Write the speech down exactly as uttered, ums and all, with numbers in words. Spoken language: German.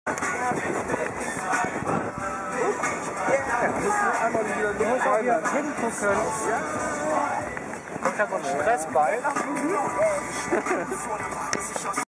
Einmal wieder du musst auch hier hingucken. Kommt ja so ein Stressball.